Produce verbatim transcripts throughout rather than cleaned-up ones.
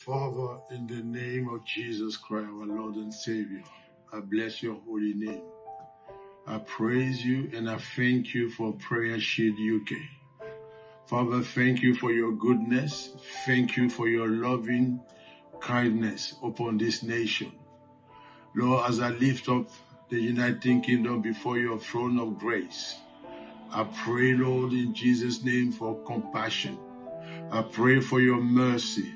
Father, in the name of Jesus Christ, our Lord and Savior, I bless your holy name. I praise you and I thank you for Prayer Shield U K. Father, thank you for your goodness. Thank you for your loving kindness upon this nation. Lord, as I lift up the United Kingdom before your throne of grace, I pray, Lord, in Jesus' name for compassion. I pray for your mercy.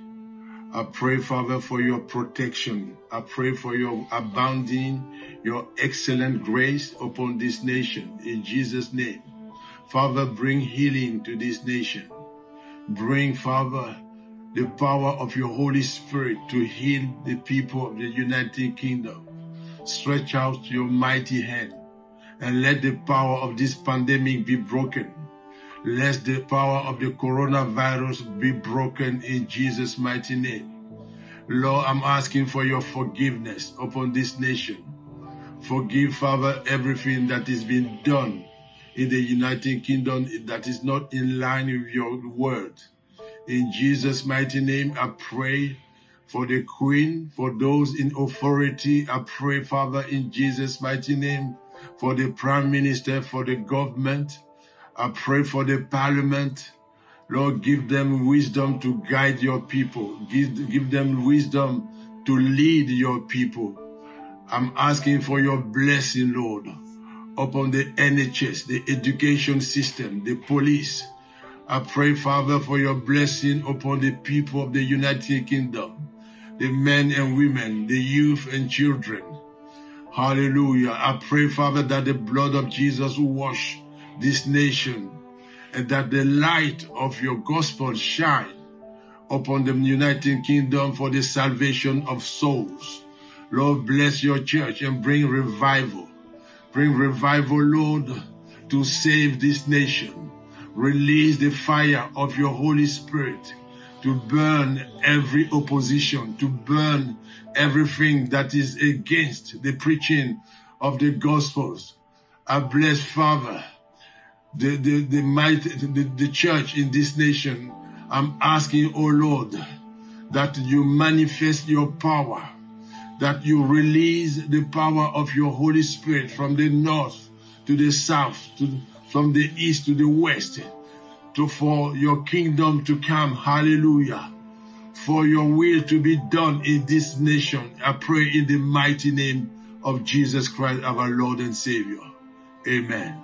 I pray, Father, for your protection. I pray for your abounding, your excellent grace upon this nation. In Jesus' name. Father, bring healing to this nation. Bring, Father, the power of your Holy Spirit to heal the people of the United Kingdom. Stretch out your mighty hand and let the power of this pandemic be broken. Let the power of the coronavirus be broken in Jesus' mighty name. Lord, I'm asking for your forgiveness upon this nation. Forgive, Father, everything that is being done in the United Kingdom that is not in line with your word. In Jesus' mighty name, I pray for the Queen, for those in authority. I pray, Father, in Jesus' mighty name, for the Prime Minister, for the government. I pray for the Parliament. Lord, give them wisdom to guide your people. Give, give them wisdom to lead your people. I'm asking for your blessing, Lord, upon the N H S, the education system, the police. I pray, Father, for your blessing upon the people of the United Kingdom, the men and women, the youth and children. Hallelujah. I pray, Father, that the blood of Jesus will wash this nation and that the light of your gospel shine upon the United Kingdom for the salvation of souls. Lord, bless your church and bring revival. Bring revival, Lord, to save this nation. Release the fire of your Holy Spirit to burn every opposition, to burn everything that is against the preaching of the Gospels. I bless, Father, the, the, the, might, the, the church in this nation. I'm asking, oh Lord, that you manifest your power, that you release the power of your Holy Spirit from the north to the south, to, from the east to the west, to, for your kingdom to come. Hallelujah. For your will to be done in this nation. I pray in the mighty name of Jesus Christ, our Lord and Savior. Amen.